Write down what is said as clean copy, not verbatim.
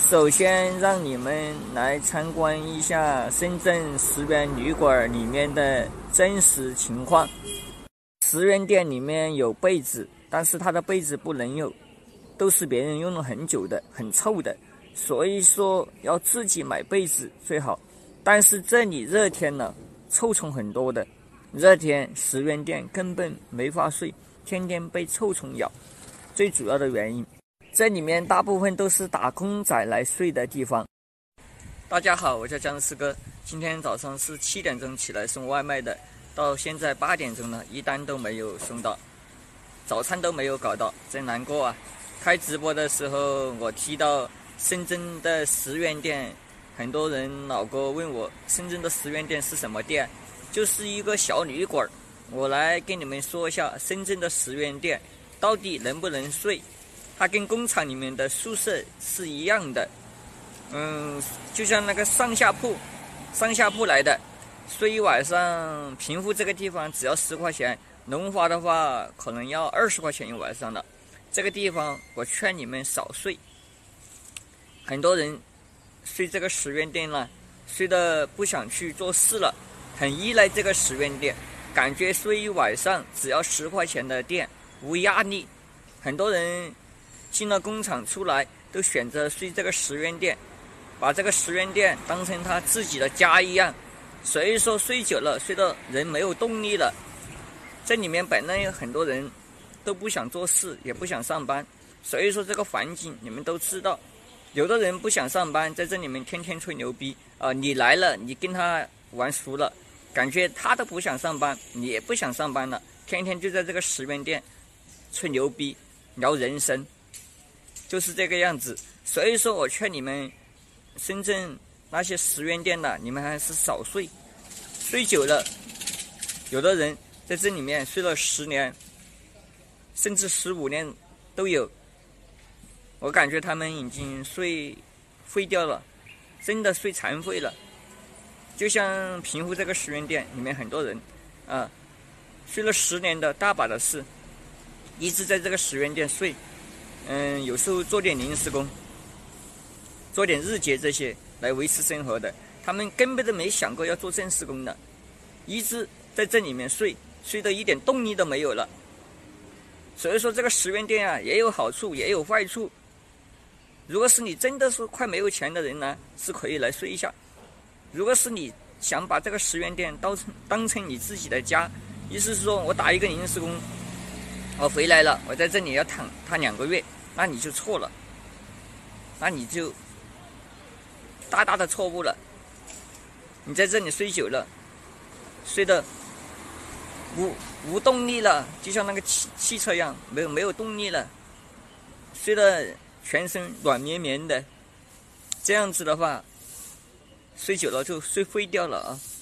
首先让你们来参观一下深圳10元旅馆里面的真实情况。10元店里面有被子，但是它的被子不能用，都是别人用了很久的，很臭的，所以说要自己买被子最好。但是这里热天了，臭虫很多的，热天10元店根本没法睡，天天被臭虫咬。最主要的原因，这里面大部分都是打工仔来睡的地方。大家好，我叫僵尸哥，今天早上是7点钟起来送外卖的，到现在8点钟了，一单都没有送到，早餐都没有搞到，真难过啊！开直播的时候我提到深圳的10元店，很多人老哥问我深圳的10元店是什么店，就是一个小旅馆。我来跟你们说一下深圳的10元店到底能不能睡。它跟工厂里面的宿舍是一样的，就像那个上下铺来的，睡一晚上，平湖这个地方只要10块钱，龙华的话可能要20块钱一晚上的。这个地方我劝你们少睡。很多人睡这个10元店了，睡得不想去做事了，很依赖这个10元店，感觉睡一晚上只要10块钱的店无压力。很多人进了工厂出来都选择睡这个10元店，把这个10元店当成他自己的家一样，所以说睡久了，睡到人没有动力了。这里面本来有很多人都不想做事，也不想上班，所以说这个环境你们都知道。有的人不想上班，在这里面天天吹牛逼你来了，你跟他玩熟了，感觉他都不想上班，你也不想上班了，天天就在这个10元店吹牛逼聊人生，就是这个样子。所以说我劝你们深圳那些10元店的，你们还是少睡，睡久了，有的人在这里面睡了10年甚至15年都有，我感觉他们已经睡废掉了，真的睡残废了。就像平湖这个10元店里面很多人睡了10年的大把的事，一直在这个10元店睡，有时候做点临时工，做点日结这些来维持生活的，他们根本都没想过要做正式工的，一直在这里面睡得一点动力都没有了。所以说这个10元店也有好处也有坏处。如果是你真的是快没有钱的人呢，是可以来睡一下。如果是你想把这个10元店当成你自己的家，意思是说我打一个临时工，我回来了，我在这里要躺2个月，那你就错了，那你就大大的错误了。你在这里睡久了，睡得无动力了，就像那个汽车一样，没有动力了，睡得全身软绵绵的，这样子的话睡久了就睡废掉了啊。